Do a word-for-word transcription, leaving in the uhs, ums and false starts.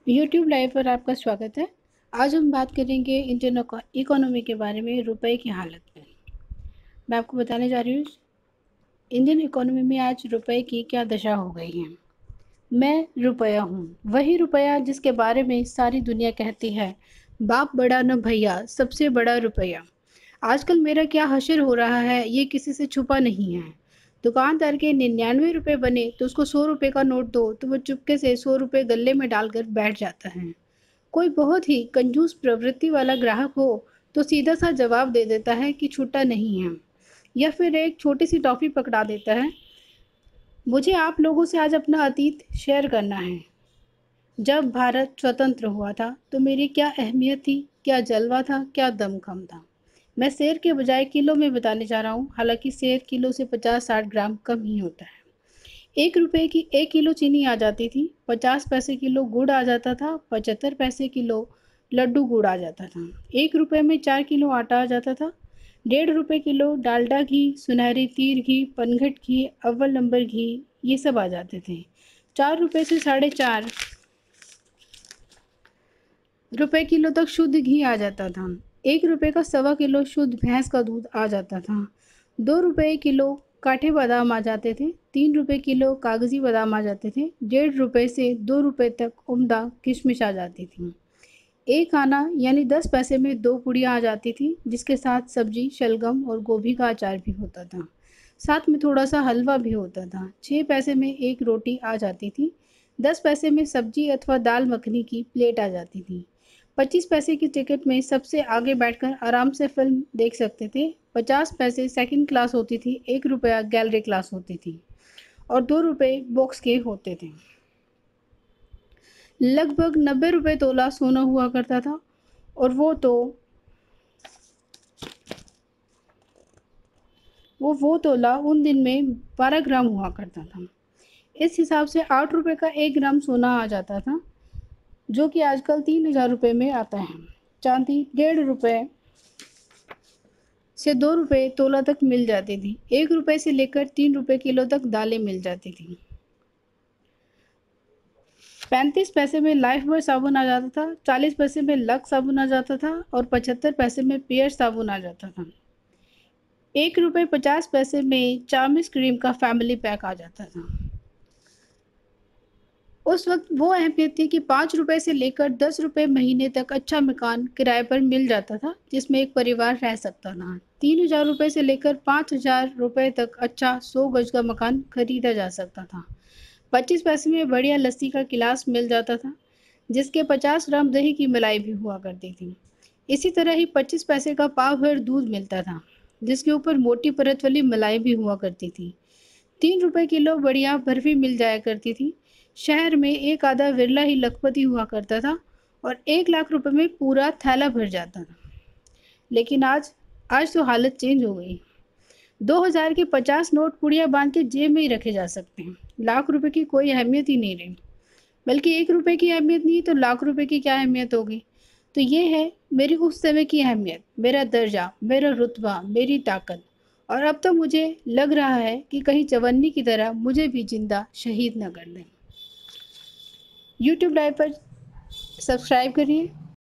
YouTube live पर आपका स्वागत है। आज हम बात करेंगे इंडियन इको इकोनॉमी के बारे में, रुपए की हालत में। मैं आपको बताने जा रही हूँ इंडियन इकोनॉमी में आज रुपए की क्या दशा हो गई है। मैं रुपया हूँ, वही रुपया जिसके बारे में सारी दुनिया कहती है, बाप बड़ा न भैया, सबसे बड़ा रुपया। आजकल मेरा क्या हशर हो रहा है ये किसी से छुपा नहीं है। दुकानदार के निन्यानवे रुपए बने तो उसको सौ रुपए का नोट दो तो वो चुपके से सौ रुपए गले में डालकर बैठ जाता है। कोई बहुत ही कंजूस प्रवृत्ति वाला ग्राहक हो तो सीधा सा जवाब दे देता है कि छूटा नहीं है, या फिर एक छोटी सी टॉफ़ी पकड़ा देता है। मुझे आप लोगों से आज अपना अतीत शेयर करना है। जब भारत स्वतंत्र हुआ था तो मेरी क्या अहमियत थी, क्या जलवा था, क्या दमखम था। मैं सेर के बजाय किलो में बताने जा रहा हूँ, हालांकि सेर किलो से पचास साठ ग्राम कम ही होता है। एक रुपए की एक किलो चीनी आ जाती थी, पचास पैसे किलो गुड़ आ जाता था, पचहत्तर पैसे किलो लड्डू गुड़ आ जाता था। एक रुपए में चार किलो आटा आ जाता था। डेढ़ रुपए किलो डालडा घी, सुनहरी तीर घी, पनघट घी, अव्वल नंबर घी, ये सब आ जाते थे। चार रुपए से साढ़े चार रुपए किलो तक शुद्ध घी आ जाता था। एक रुपए का सवा किलो शुद्ध भैंस का दूध आ जाता था। दो रुपए किलो काठे बादाम आ जाते थे। तीन रुपए किलो कागजी बादाम आ जाते थे। डेढ़ रुपए से दो रुपए तक उम्दा किशमिश आ जाती थी। एक आना यानी दस पैसे में दो पुड़ियाँ आ जाती थी, जिसके साथ सब्जी, शलगम और गोभी का अचार भी होता था। साथ में थोड़ा सा हलवा भी होता था। छः पैसे में एक रोटी आ जाती थी। दस पैसे में सब्जी अथवा दाल मखनी की प्लेट आ जाती थी। पच्चीस पैसे की टिकट में सबसे आगे बैठकर आराम से फिल्म देख सकते थे। पचास पैसे सेकंड क्लास होती थी, एक रुपया गैलरी क्लास होती थी और दो रुपये बॉक्स के होते थे। लगभग नब्बे रुपये तोला सोना हुआ करता था, और वो तो वो वो तोला उन दिन में बारह ग्राम हुआ करता था। इस हिसाब से आठ रुपये का एक ग्राम सोना आ जाता था, जो कि आजकल तीन हज़ार रुपये में आता है। चांदी डेढ़ रुपये से दो रुपये तोला तक मिल जाती थी। एक रुपये से लेकर तीन रुपये किलो तक दालें मिल जाती थी। पैंतीस पैसे में लाइफ बॉय साबुन आ जाता था। चालीस पैसे में लक्स साबुन आ जाता था और पचहत्तर पैसे में पियर्स साबुन आ जाता था। एक रुपये पचास पैसे में चामिस क्रीम का फैमिली पैक आ जाता था। उस वक्त वो अहमियत थी कि पाँच रुपये से लेकर दस रुपये महीने तक अच्छा मकान किराए पर मिल जाता था, जिसमें एक परिवार रह सकता था। तीन हज़ार रुपये से लेकर पाँच हज़ार रुपये तक अच्छा सौ गज का मकान खरीदा जा सकता था। पच्चीस पैसे में बढ़िया लस्सी का गिलास मिल जाता था, जिसके पचास ग्राम दही की मलाई भी हुआ करती थी। इसी तरह ही पच्चीस पैसे का पाव भर दूध मिलता था, जिसके ऊपर मोटी परत वाली मलाई भी हुआ करती थी। तीन रुपए किलो बढ़िया बर्फी मिल जाया करती थी। शहर में एक आधा विरला ही लखपति हुआ करता था और एक लाख रुपए में पूरा थैला भर जाता था। लेकिन आज आज तो हालत चेंज हो गई। दो हज़ार के पचास नोट पुड़िया बांध के जेब में ही रखे जा सकते हैं। लाख रुपए की कोई अहमियत ही नहीं रही। बल्कि एक रुपए की अहमियत नहीं तो लाख रुपए की क्या अहमियत होगी। तो ये है मेरी उस समय की अहमियत, मेरा दर्जा, मेरा रुतबा, मेरी ताकत। और अब तो मुझे लग रहा है कि कहीं चवन्नी की तरह मुझे भी जिंदा शहीद न कर दें। यूट्यूब लाइव पर सब्सक्राइब करिए।